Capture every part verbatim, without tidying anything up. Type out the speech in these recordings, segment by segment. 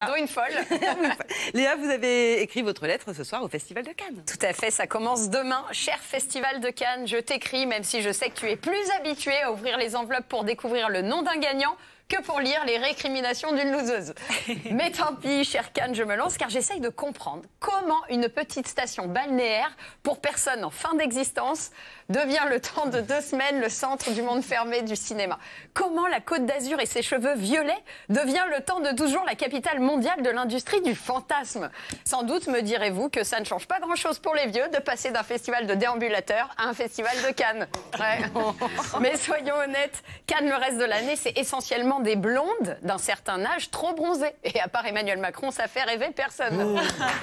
dont une folle. Léa, vous avez écrit votre lettre ce soir au Festival de Cannes. Tout à fait, ça commence demain. Cher Festival de Cannes, je t'écris, même si je sais que tu es plus habitué à ouvrir les enveloppes pour découvrir le nom d'un gagnant que pour lire les récriminations d'une loseuse. Mais tant pis, cher Cannes, je me lance car j'essaye de comprendre comment une petite station balnéaire pour personnes en fin d'existence devient le temps de deux semaines le centre du monde fermé du cinéma. Comment la Côte d'Azur et ses cheveux violets devient le temps de toujours la capitale mondiale de l'industrie du fantasme. Sans doute me direz-vous que ça ne change pas grand-chose pour les vieux de passer d'un festival de déambulateurs à un festival de Cannes. Ouais. Mais soyons honnêtes, Cannes le reste de l'année, c'est essentiellement des blondes d'un certain âge trop bronzées. Et à part Emmanuel Macron, ça fait rêver personne.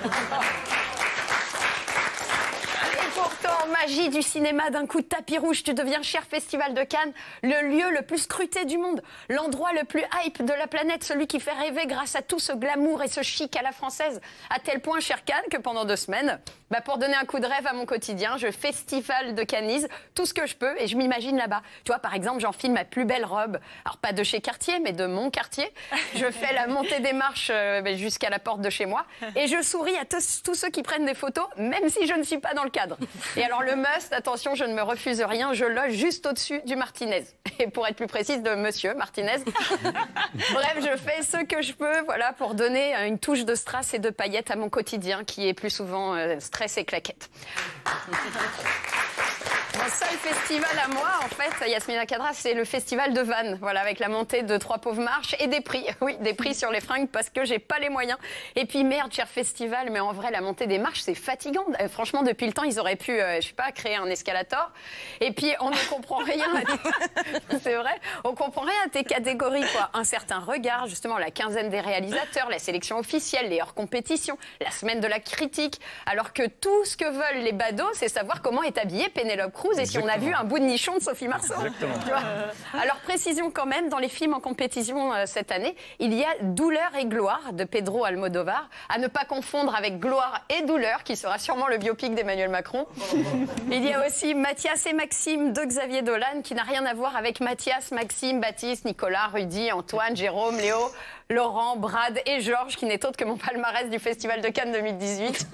Et pourtant, magie du cinéma, d'un coup de tapis rouge, tu deviens cher Festival de Cannes, le lieu le plus scruté du monde, l'endroit le plus hype de la planète, celui qui fait rêver grâce à tout ce glamour et ce chic à la française. À tel point, cher Cannes, que pendant deux semaines, bah pour donner un coup de rêve à mon quotidien, je festival de Cannise tout ce que je peux et je m'imagine là-bas. Tu vois, par exemple, j'enfile ma plus belle robe, alors pas de chez Cartier, mais de mon quartier. Je fais la montée des marches euh, jusqu'à la porte de chez moi et je souris à tous, tous ceux qui prennent des photos, même si je ne suis pas dans le cadre. Et alors le must, attention, je ne me refuse rien, je loge juste au-dessus du Martinez. Et pour être plus précise, de Monsieur Martinez. Bref, je fais ce que je peux, voilà, pour donner une touche de strass et de paillettes à mon quotidien, qui est plus souvent euh, stress et claquettes. Mon seul festival à moi, en fait, Yasmina Kadra, c'est le festival de Vannes, voilà, avec la montée de Trois Pauvres Marches et des prix. Oui, des prix sur les fringues parce que j'ai pas les moyens. Et puis merde, cher festival, mais en vrai, la montée des marches, c'est fatigant. Euh, franchement, depuis le temps, ils auraient pu, euh, je sais pas, créer un escalator. Et puis, on ne comprend rien. À... c'est vrai, on comprend rien à tes catégories, quoi. Un certain regard, justement, la quinzaine des réalisateurs, la sélection officielle, les hors-compétitions, la semaine de la critique. Alors que tout ce que veulent les badauds, c'est savoir comment est habillée Pénélope Cruz. Et si on a vu un bout de nichon de Sophie Marceau. Tu vois. Alors précision quand même, dans les films en compétition euh, cette année, il y a Douleur et gloire de Pedro Almodovar, à ne pas confondre avec Gloire et douleur, qui sera sûrement le biopic d'Emmanuel Macron. Il y a aussi Mathias et Maxime de Xavier Dolan, qui n'a rien à voir avec Mathias, Maxime, Baptiste, Nicolas, Rudy, Antoine, Jérôme, Léo, Laurent, Brad et Georges, qui n'est autre que mon palmarès du Festival de Cannes deux mille dix-huit.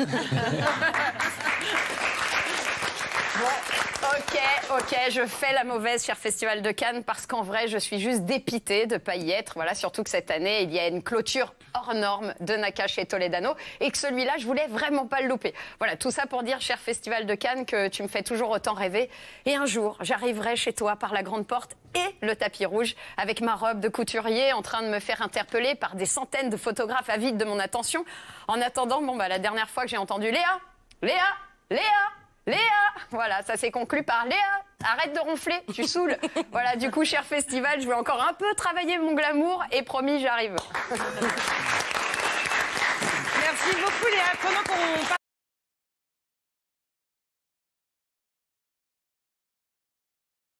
Bon, ok, ok, je fais la mauvaise, cher Festival de Cannes, parce qu'en vrai, je suis juste dépitée de ne pas y être. Voilà, surtout que cette année, il y a une clôture hors norme de Nakache et Toledano, et que celui-là, je voulais vraiment pas le louper. Voilà, tout ça pour dire, cher Festival de Cannes, que tu me fais toujours autant rêver. Et un jour, j'arriverai chez toi par la grande porte et le tapis rouge, avec ma robe de couturier, en train de me faire interpeller par des centaines de photographes avides de mon attention. En attendant, bon, bah, la dernière fois que j'ai entendu Léa, Léa, Léa, Léa, voilà, ça s'est conclu par Léa, arrête de ronfler, tu saoules. Voilà, du coup, cher festival, je vais encore un peu travailler mon glamour et promis, j'arrive. Merci beaucoup Léa. Comment